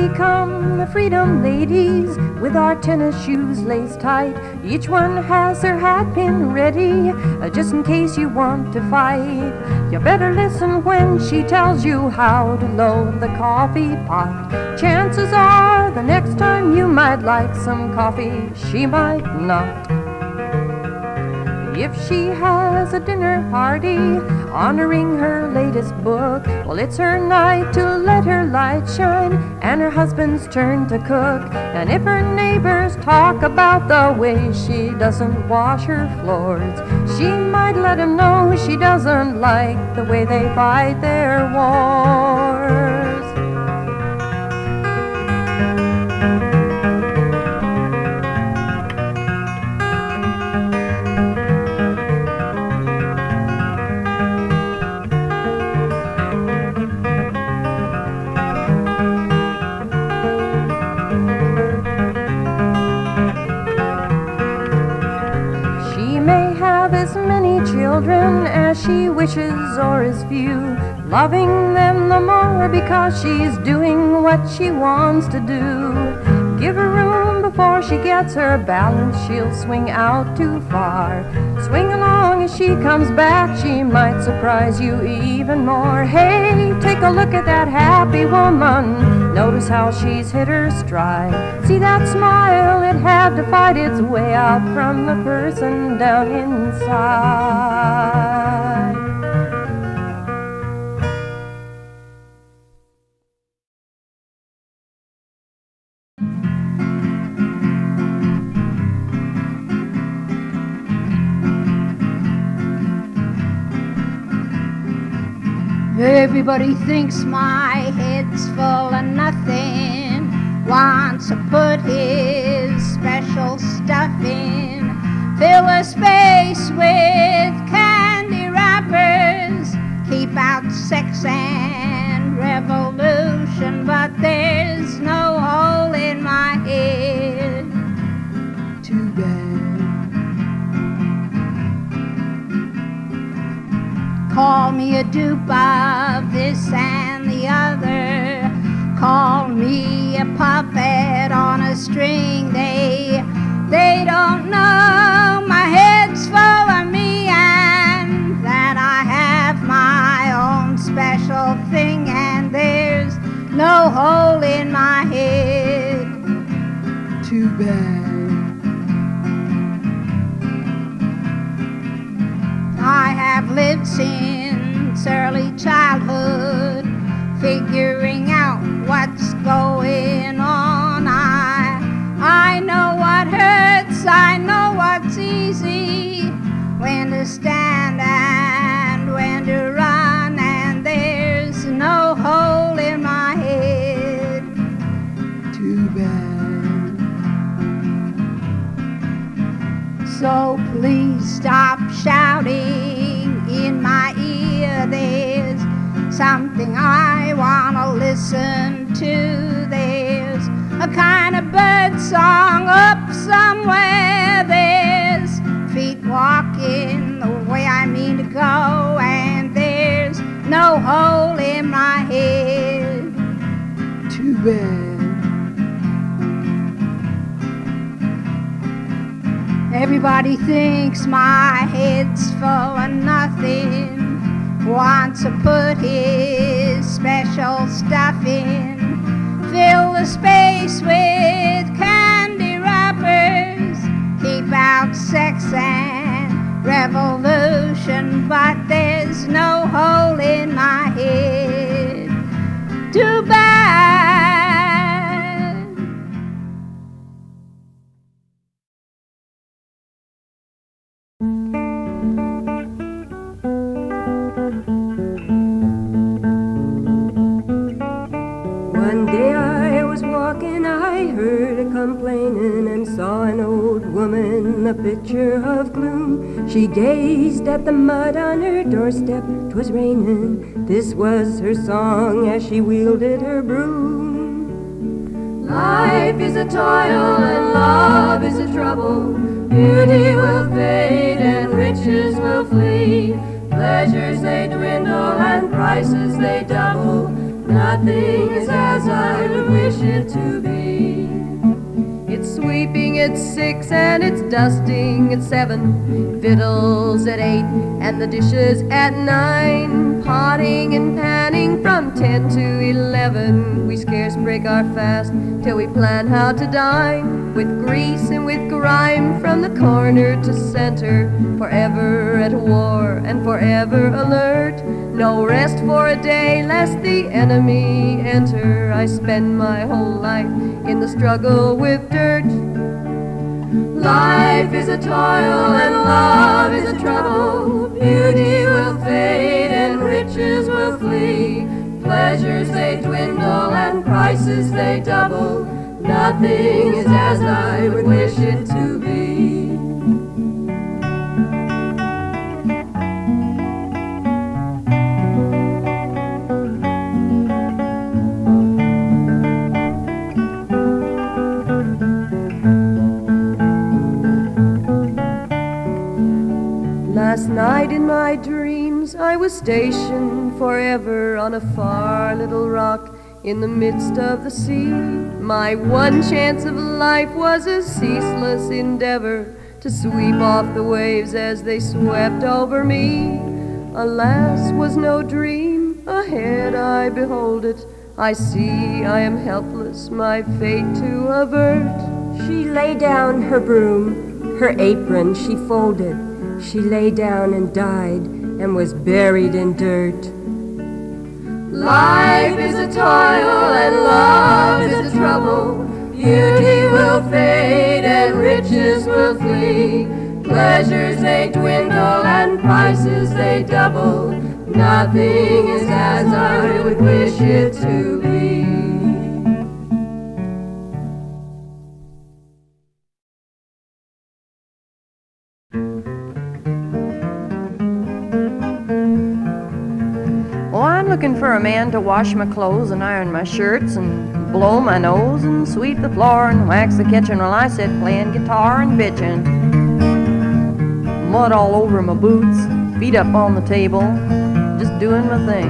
we come, the Freedom Ladies, with our tennis shoes laced tight. Each one has her hat pin ready, just in case you want to fight. You better listen when she tells you how to load the coffee pot. Chances are the next time you might like some coffee, she might not. If she has a dinner party honoring her latest book, well, it's her night to let her light shine and her husband's turn to cook. And if her neighbors talk about the way she doesn't wash her floors, she might let them know she doesn't like the way they fight their wars. Children as she wishes or is few, loving them the more because she's doing what she wants to do. Give her room before she gets her balance, she'll swing out too far. Swing along as she comes back, she might surprise you even more. Hey, take a look at that happy woman, notice how she's hit her stride. See that smile, it had to fight its way out from the person down inside. Everybody thinks my head's full of nothing, wants to put his special stuff in, fill a space with candy wrappers, keep out sex and revolution, but there's no hole in my head. Too bad. Call me a dupe of this and the other, call me a puppet on a string. They don't know my head's full of me and that I have my own special thing, and there's no hole in my head. Too bad. I have lived since early childhood, figuring out what's going on. I know what hurts, I know what's easy, when to stand and when to run, and there's no hole in my head. Too bad. So please stop shouting in my ear, there's something I want to listen to. There's a kind of bird song up somewhere, there's feet walking the way I mean to go, and there's no hole in my head. Too bad. Everybody thinks my head's full of nothing, wants to put his special stuff in, fill the space with candy wrappers, keep out sex and revolution, but there's no hole in my head. Too bad. One day I was walking, I heard a complaining and saw an old woman, a picture of gloom. She gazed at the mud on her doorstep, 'twas raining. This was her song as she wielded her broom. Life is a toil and love is a trouble. Beauty will fade and riches will flee. Pleasures they dwindle and prices they double. Nothing is as I would wish it to be. It's sweeping at 6 and it's dusting at 7, fiddles at 8 and the dishes at 9, potting and panning from 10 to 11. We scarce break our fast till we plan how to dine, with grease and with grime from the corner to center, forever at war and forever alert. No rest for a day lest the enemy enter. I spend my whole life in the struggle with dirt. Life is a toil and love is a trouble. Beauty will fade and riches will flee. Pleasures they dwindle and prices they double. Nothing is as I would wish it to be. Last night in my dreams I was stationed forever on a far little rock in the midst of the sea. My one chance of life was a ceaseless endeavor to sweep off the waves as they swept over me. Alas, was no dream, ahead I behold it. I see I am helpless, my fate to avert. She lay down her broom, her apron she folded. She lay down and died and was buried in dirt. Life is a toil and love is a trouble. Beauty will fade and riches will flee. Pleasures they dwindle and prices they double. Nothing is as I would wish it to be. Looking for a man to wash my clothes and iron my shirts and blow my nose and sweep the floor and wax the kitchen while I sit playing guitar and bitching. Mud all over my boots, feet up on the table, just doing my thing.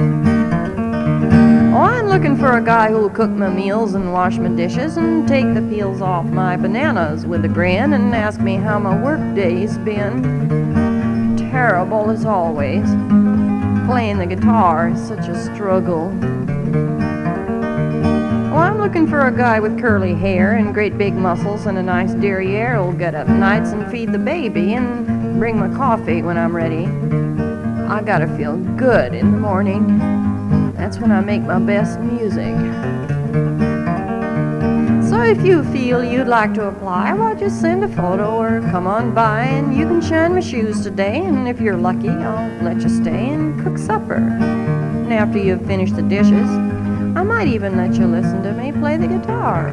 Oh, I'm looking for a guy who'll cook my meals and wash my dishes and take the peels off my bananas with a grin and ask me how my work day's been. Terrible as always. Playing the guitar is such a struggle. Well, I'm looking for a guy with curly hair and great big muscles and a nice derriere who'll get up nights and feed the baby and bring my coffee when I'm ready. I gotta feel good in the morning. That's when I make my best music. So if you feel you'd like to apply, well, just send a photo or come on by and you can shine my shoes today, and if you're lucky, I'll let you stay and cook supper. And after you've finished the dishes, I might even let you listen to me play the guitar.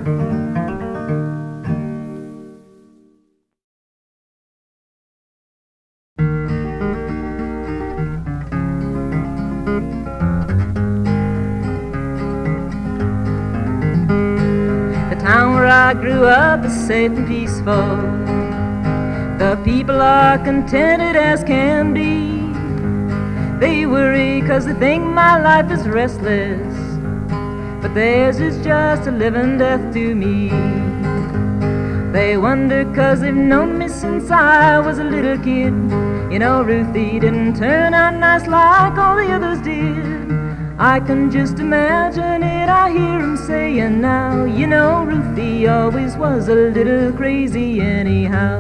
I grew up is safe and peaceful. The people are contented as can be. They worry 'cause they think my life is restless, but theirs is just a living death to me. They wonder 'cause they've known me since I was a little kid. You know, Ruthie didn't turn out nice like all the others did. I can just imagine it, I hear him saying now, you know, Ruthie always was a little crazy anyhow.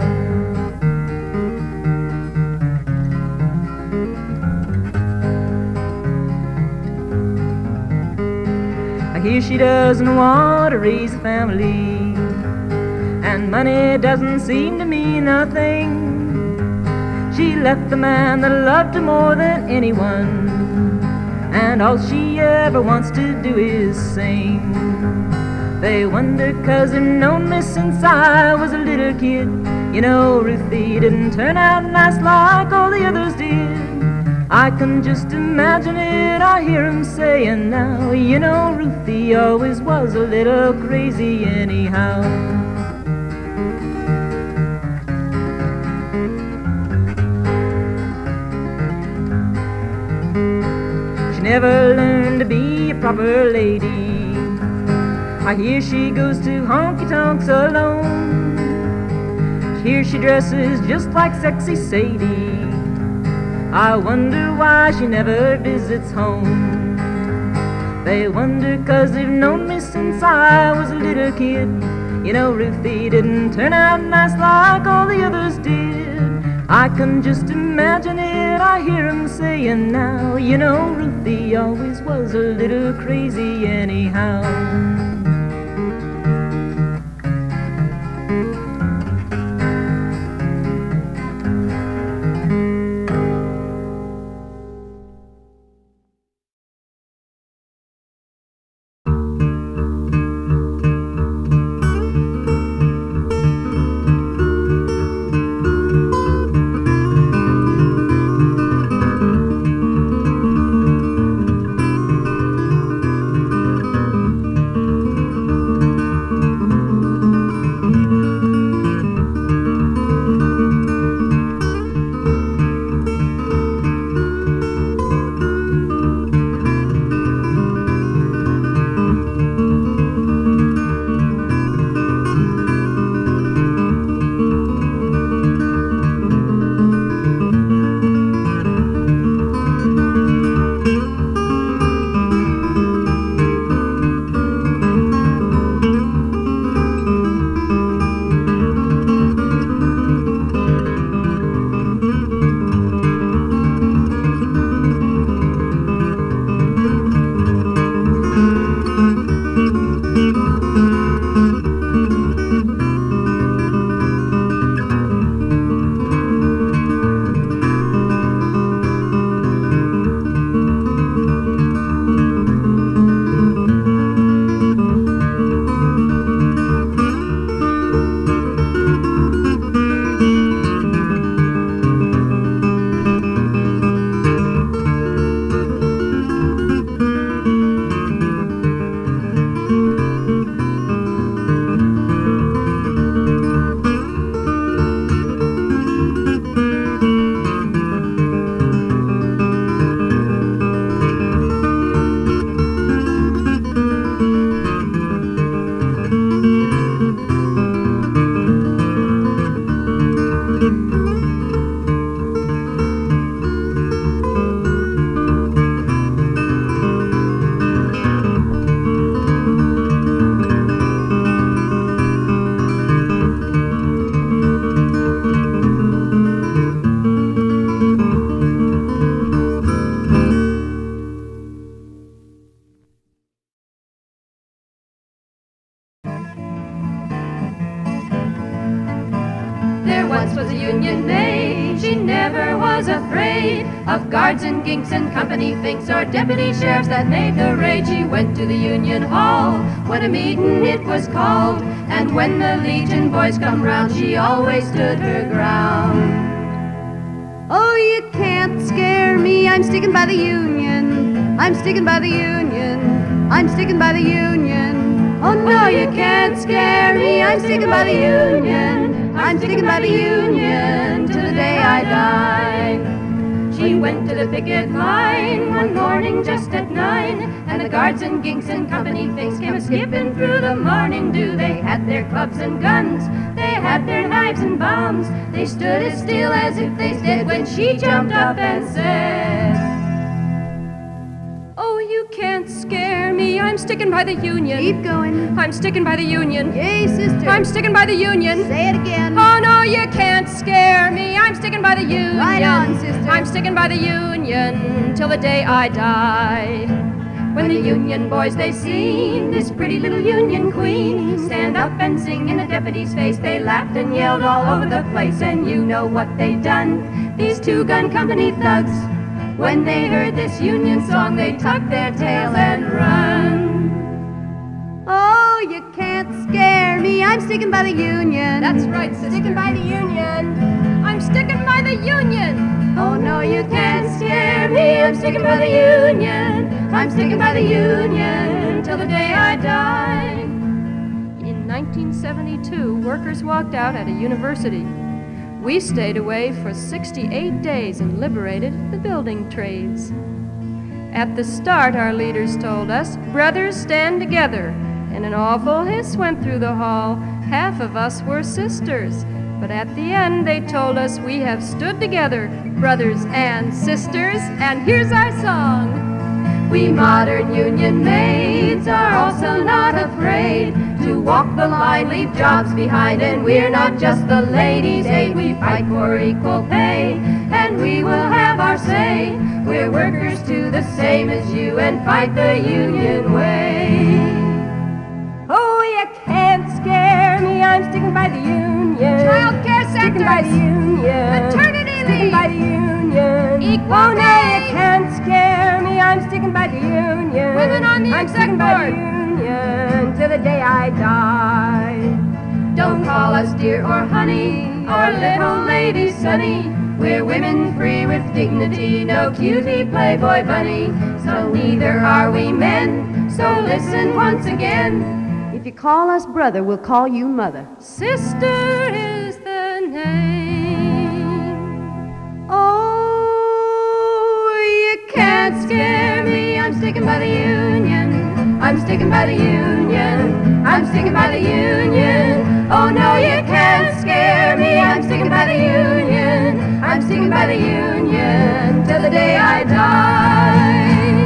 I hear she doesn't want to raise a family, and money doesn't seem to mean nothing. She left the man that loved her more than anyone, and all she ever wants to do is sing. They wonder 'cause they've known me since I was a little kid. You know, Ruthie didn't turn out nice like all the others did. I can just imagine it, I hear him saying now, you know, Ruthie always was a little crazy anyhow. never learned to be a proper lady. I hear she goes to honky-tonks alone. Here she dresses just like sexy Sadie. I wonder why she never visits home. They wonder 'cause they've known me since I was a little kid. You know, Ruthie didn't turn out nice like all the others did. I can just imagine it, I hear 'em saying now, you know, Ruthie always was a little crazy anyhow. Was a Union maid, she never was afraid of guards and ginks and company finks or deputy sheriffs that made the raid. She went to the Union Hall when a meeting it was called, and when the Legion boys come round, she always stood her ground. Oh, you can't scare me, I'm sticking by the Union. I'm sticking by the Union. I'm sticking by the Union. Oh no, you can't scare me, I'm sticking by the Union. I'm sticking by the Union till the day I die. She went to the picket line one morning just at 9, and the guards and ginks and company finks came a-skipping through the morning dew. They had their clubs and guns, they had their knives and bombs. They stood as still as if they dead when she jumped up and said, "Oh, you can't scare me, I'm sticking by the Union." Keep going. I'm sticking by the Union. Yay, sister. I'm sticking by the Union. Say it again. Oh no, you can't scare me, I'm sticking by the Union. Right on, sister. I'm sticking by the Union till the day I die. When the Union boys, they seen this pretty little Union queen stand up and sing in the deputy's face, they laughed and yelled all over the place. And you know what they done, these two-gun company thugs. When they heard this Union song, they tucked their tail and run. Oh, you can't scare me, I'm sticking by the Union. That's right, sister. Sticking by the Union. I'm sticking by the Union. Oh no, you can't scare me, I'm sticking by the Union. I'm sticking by the Union till the day I die. In 1972, workers walked out at a university. We stayed away for 68 days and liberated the building trades. At the start, our leaders told us, brothers stand together. And an awful hiss went through the hall. Half of us were sisters. But at the end, they told us we have stood together, brothers and sisters. And here's our song. We modern union maids are also not afraid to walk the line, leave jobs behind, and we're not just the ladies' aid. We fight for equal pay, and we will have our say. We're workers too, the same as you, and fight the union way. Oh, you can't scare me, I'm sticking by the union. Child care sectors. Sticking by the union. Maternity Sticking leave. by the union. Equal Oh, no, pay. you can't scare me, I'm sticking by the union. Women on the I'm exec sticking by the board. union till the day I die. Don't call us dear or honey, or little lady Sunny. We're women free with dignity, no cutie playboy bunny. So neither are we men, so listen once again. If you call us brother, we'll call you mother. Sister is the name. Oh, you can't scare me, I'm sticking by the union. I'm sticking by the union. I'm sticking by the union. Oh no, you can't scare me, I'm sticking by the union. I'm sticking by the union till the day I die.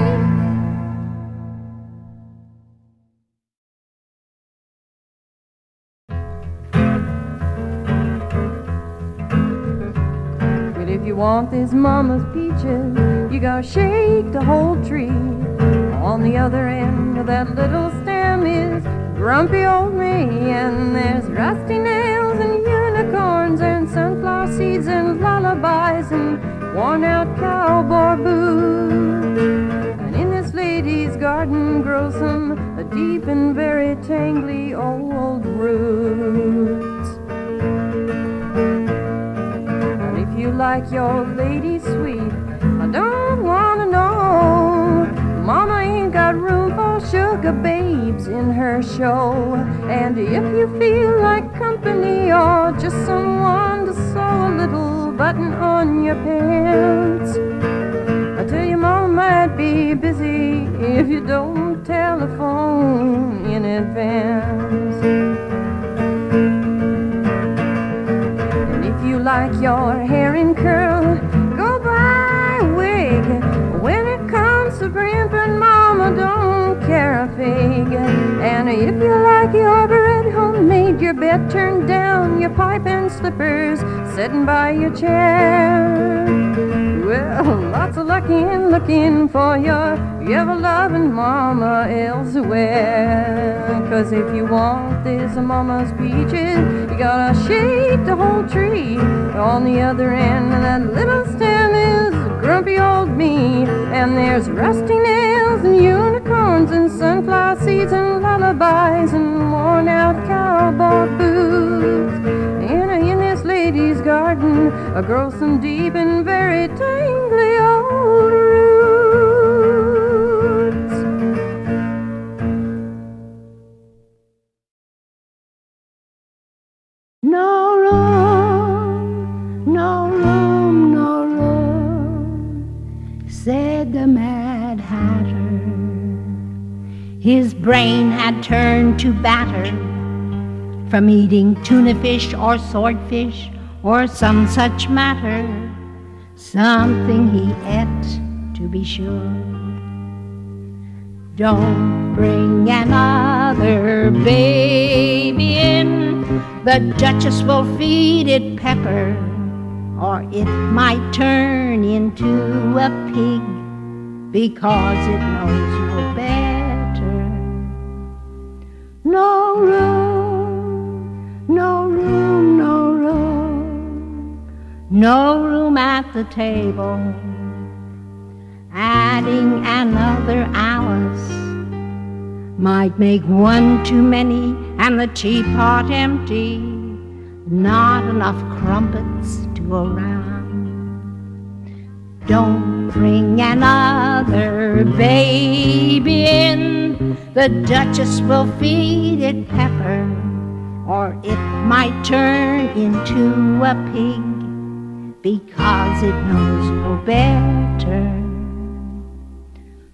But if you want this mama's peaches, you gotta shake the whole tree. On the other end of that little stem is grumpy old me, and there's rusty nails and unicorns and sunflower seeds and lullabies and worn-out cowboy boots. And in this lady's garden grow some deep and very tangly old roots. And if you like your lady sweet, I don't want to know. Mama ain't got room for sugar babes in her show. And if you feel like company or just someone to sew a little button on your pants, I tell you Mama might be busy if you don't telephone in advance. And if you like your hair in curl, go buy a wig. When it comes to primping, Mama don't care a fig. And if you like your bread homemade, your bed turned down, your pipe and slippers sitting by your chair, well, lots of luck in looking for your ever-loving mama elsewhere. 'Cause if you want this mama's peaches, you gotta shake the whole tree. On the other end of that little stem is grumpy old me, and there's rusty nails and unicorns and sunflower seeds and lullabies and worn-out cowboy boots. And in this lady's garden grow some deep and very tangly old roots. No room, no room, no room, said the Mad Hatter. His brain had turned to batter from eating tuna fish or swordfish or some such matter, something he ate to be sure. Don't bring another baby in, the Duchess will feed it pepper, or it might turn into a pig, because it knows no better. No room, no room, no room, no room at the table. Adding another Alice might make one too many and the teapot empty, not enough crumpets to go round. Don't bring another baby in, the Duchess will feed it pepper, or it might turn into a pig, because it knows no better.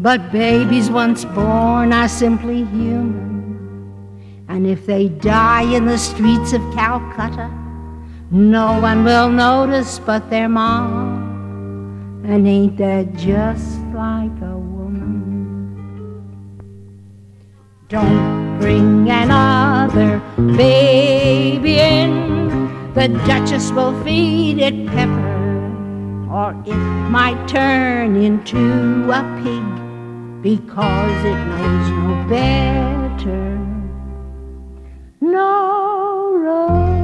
But babies once born are simply human, and if they die in the streets of Calcutta, no one will notice but their mom. And ain't that just like a woman? Don't bring another baby in, the Duchess will feed it pepper, or it might turn into a pig, because it knows no better. No road.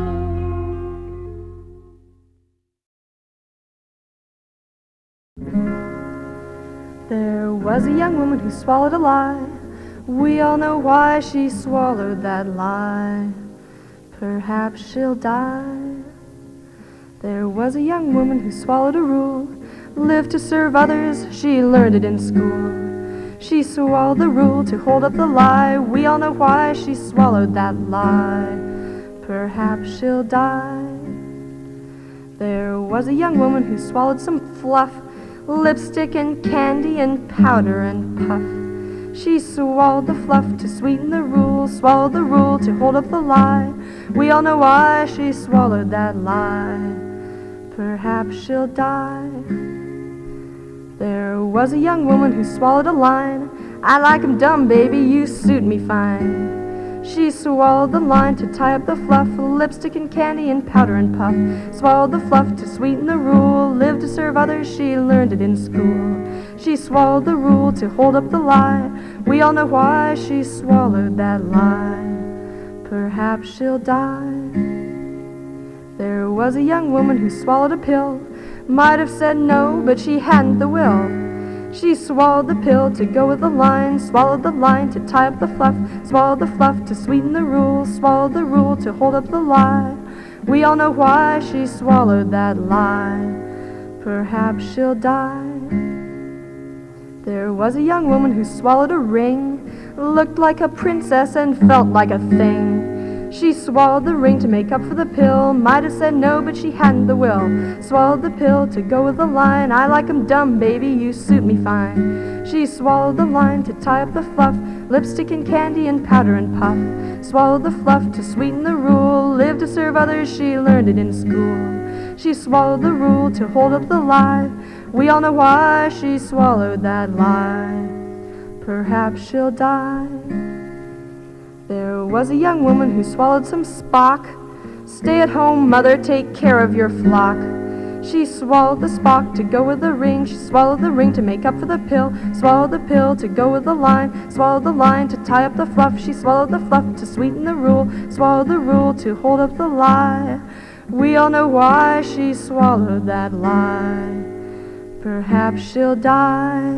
There was a young woman who swallowed a lie. We all know why she swallowed that lie. Perhaps she'll die. There was a young woman who swallowed a rule. Lived to serve others, she learned it in school. She swallowed the rule to hold up the lie. We all know why she swallowed that lie. Perhaps she'll die. There was a young woman who swallowed some fluff, lipstick and candy and powder and puff. She swallowed the fluff to sweeten the rule, swallowed the rule to hold up the lie. We all know why she swallowed that lie. Perhaps she'll die. There was a young woman who swallowed a line. I like 'em dumb, baby, you suit me fine. She swallowed the line to tie up the fluff, lipstick and candy and powder and puff. Swallowed the fluff to sweeten the rule, lived to serve others, she learned it in school. She swallowed the rule to hold up the lie. We all know why she swallowed that lie. Perhaps she'll die. There was a young woman who swallowed a pill. Might have said no, but she hadn't the will. She swallowed the pill to go with the line, swallowed the line to tie up the fluff, swallowed the fluff to sweeten the rule, swallowed the rule to hold up the lie. We all know why she swallowed that lie. Perhaps she'll die. There was a young woman who swallowed a ring, looked like a princess and felt like a thing. She swallowed the ring to make up for the pill. Might have said no, but she hadn't the will. Swallowed the pill to go with the line. I like 'em dumb, baby, you suit me fine. She swallowed the line to tie up the fluff, lipstick and candy and powder and puff. Swallowed the fluff to sweeten the rule, lived to serve others, she learned it in school. She swallowed the rule to hold up the lie. We all know why she swallowed that lie. Perhaps she'll die. There was a young woman who swallowed some Spock. Stay at home, mother, take care of your flock. She swallowed the Spock to go with the ring. She swallowed the ring to make up for the pill. Swallowed the pill to go with the line. Swallowed the line to tie up the fluff. She swallowed the fluff to sweeten the rule. Swallowed the rule to hold up the lie. We all know why she swallowed that lie. Perhaps she'll die.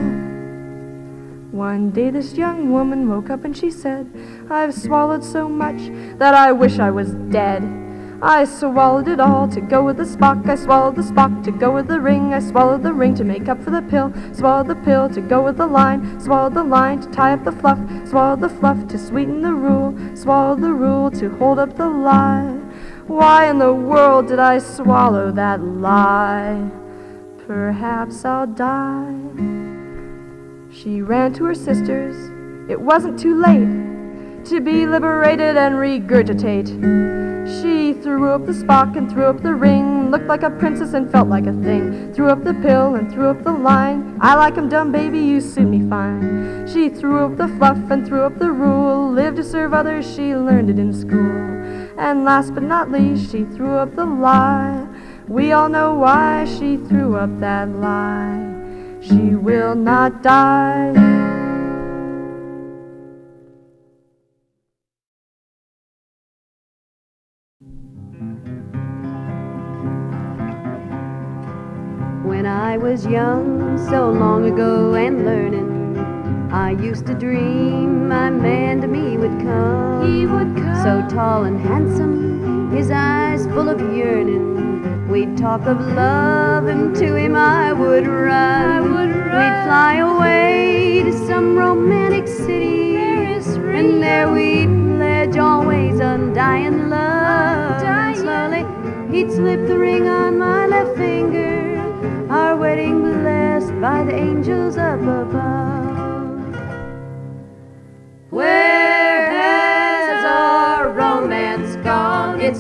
One day this young woman woke up and she said, I've swallowed so much that I wish I was dead. I swallowed it all to go with the Spock. I swallowed the Spock to go with the ring. I swallowed the ring to make up for the pill. Swallowed the pill to go with the line. Swallowed the line to tie up the fluff. Swallowed the fluff to sweeten the rule. Swallowed the rule to hold up the lie. Why in the world did I swallow that lie? Perhaps I'll die. She ran to her sisters. It wasn't too late to be liberated and regurgitate. She threw up the Spock and threw up the ring, looked like a princess and felt like a thing. Threw up the pill and threw up the line. I like 'em dumb, baby, you suit me fine. She threw up the fluff and threw up the rule. Lived to serve others, she learned it in school. And last but not least, she threw up the lie. We all know why she threw up that lie. She will not die. When I was young, so long ago and learning, I used to dream my man to me would come. He would come. So tall and handsome, his eyes full of yearning. We'd talk of love, and to him I would run. We'd fly away to some romantic city, and there we'd pledge always undying love. And slowly he'd slip the ring on my left finger, our wedding blessed by the angels up above.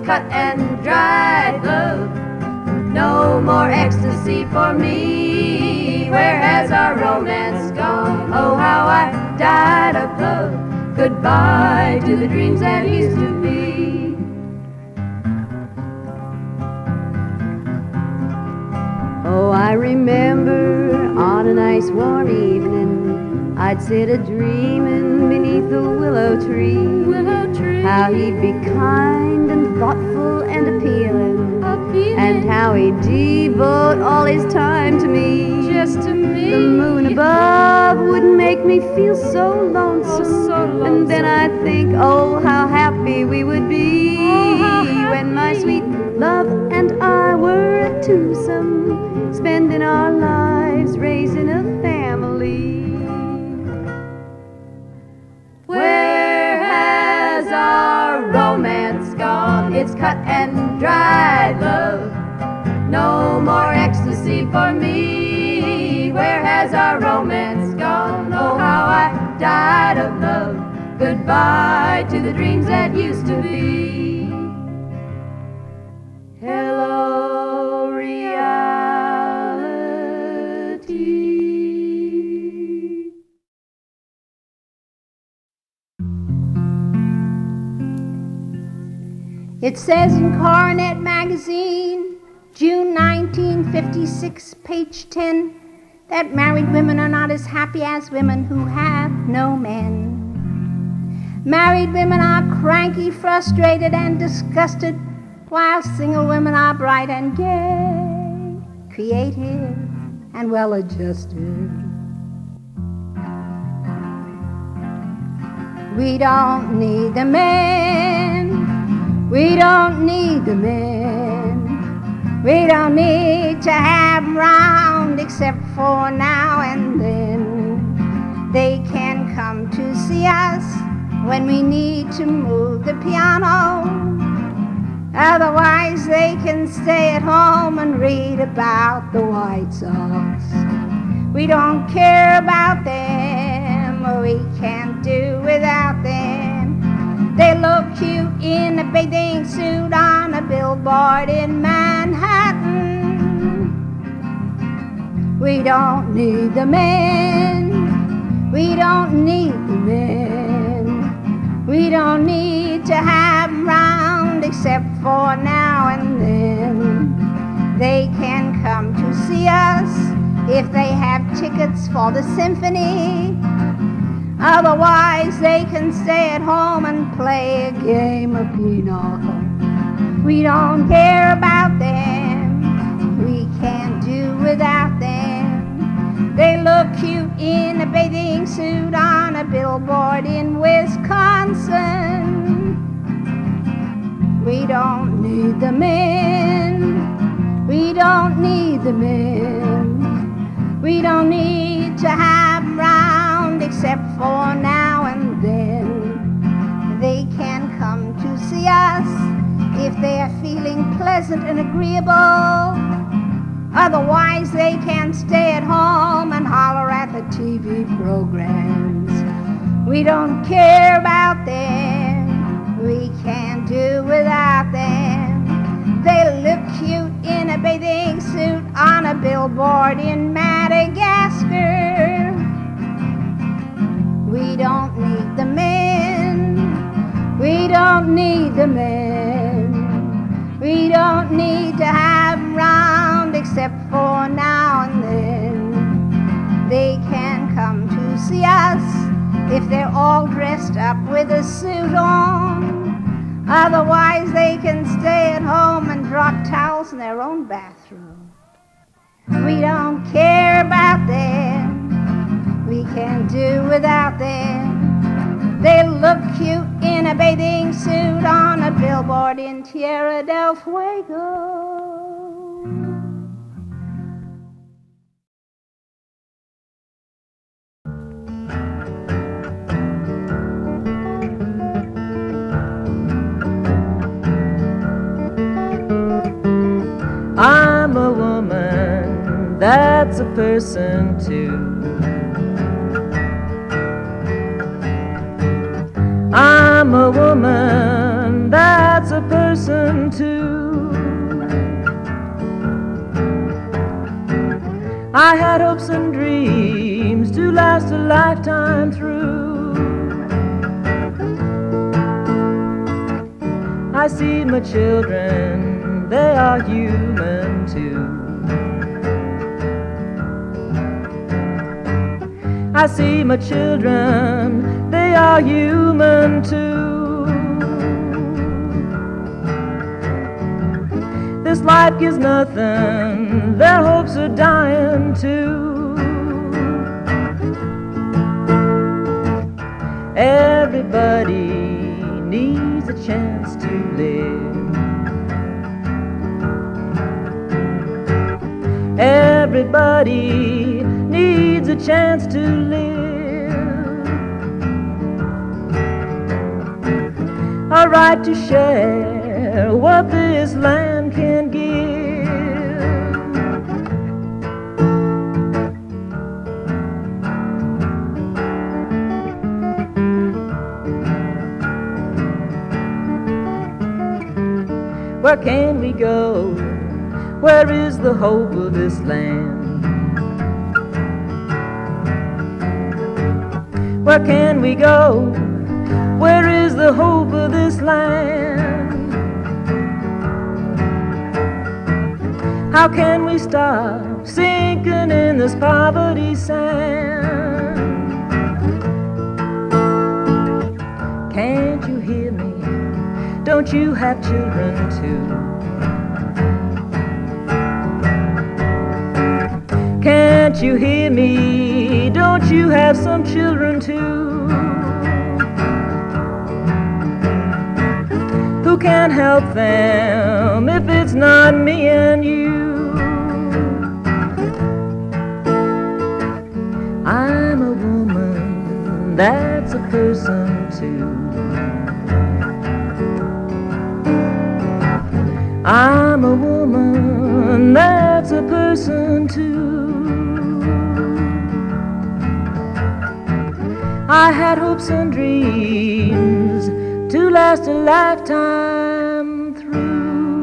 cut and dried, love. No more ecstasy for me. Where has our romance gone? Oh, how I died of love. Goodbye to the dreams that used to be. Oh, I remember on a nice warm evening, I'd sit a-dreaming beneath the willow tree. How he'd be kind and thoughtful and appealing, and how he'd devote all his time to me. Just to me. The moon above would make me feel so lonesome, and then I'd think, oh, how happy we would be when my sweet love and I were a twosome, spending our lives raising a family. Where has our romance gone? It's cut and dried, love. No more ecstasy for me. Where has our romance gone? Oh, how I died of love. Goodbye to the dreams that used to be. Hello, reality. It says in Coronet magazine, June 1956, page 10, that married women are not as happy as women who have no men. Married women are cranky, frustrated, and disgusted, while single women are bright and gay, creative, and well-adjusted. We don't need the men. We don't need the men. We don't need to have 'em round except for now and then. They can come to see us when we need to move the piano. Otherwise they can stay at home and read about the White Sox. We don't care about them, or we can't do without them. They look cute in a bathing suit on a billboard in Manhattan. We don't need the men. We don't need the men. We don't need to have 'em round except for now and then. They can come to see us if they have tickets for the symphony. Otherwise they can stay at home and play a game of pinochle. We don't care about them. We can't do without them. They look cute in a bathing suit on a billboard in Wisconsin. We don't need the men. We don't need the men. We don't need to have 'em round except for now and then. They can come to see us if they are feeling pleasant and agreeable. Otherwise they can stay at home and holler at the TV programs. We don't care about them. We can't do without them. They look cute in a bathing suit on a billboard in Madagascar. We don't need the men. We don't need the men. We don't need to have 'em round except for now and then. They can come to see us if they're all dressed up with a suit on. Otherwise they can stay at home and drop towels in their own bathroom. We don't care about them. We can't do without them. They look cute in a bathing suit on a billboard in Tierra del Fuego. I'm a woman, that's a person too. I'm a woman, that's a person listen to. I had hopes and dreams to last a lifetime through. I see my children, they are human too. I see my children, they are human too. This life gives nothing, their hopes are dying too. Everybody needs a chance to live. Everybody needs a chance to live. A right to share what this land can give. Where can we go? Where is the hope of this land? Where can we go? Where is the hope of this land? How can we stop sinking in this poverty sand? Can't you hear me? Don't you have children too? Can't you hear me? Don't you have some children too? Who can help them if it's not me and you? I'm a woman, that's a person too. I'm a woman, that's a person too. I had hopes and dreams to last a lifetime through.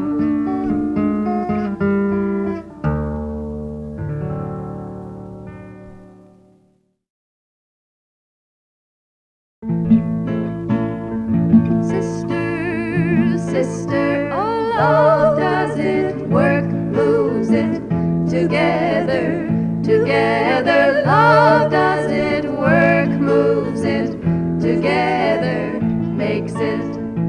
Sister, sister, oh love, does it work, moves it together, together, love, does it work, moves it together, makes it.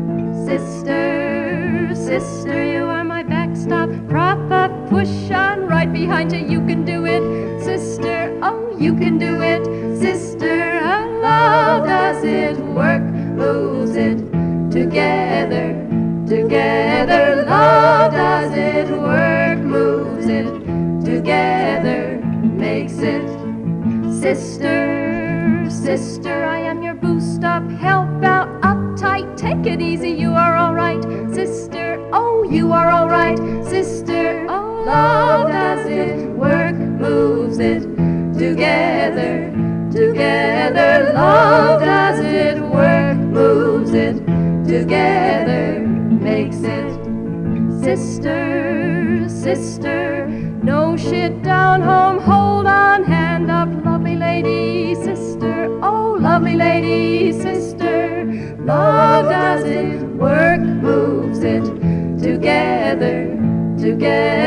Sister, sister, you are my backstop, prop up, push on, right behind you, you can do it. Sister, oh, you can do it. Sister, oh love, does it work, moves it together, together, love, does it work, moves it together, makes it. Sister, sister, I am your boost up, help out, uptight, take it easy, you are all right. Sister, oh, you are all right. Sister, oh, love, does it work, moves it together, together, love, does it work, moves it together, makes it. Sister, sister, no shit down home, hold on, hand up, lovely lady. Sister, oh, lovely lady. Sister, love, does it work, moves it together, together.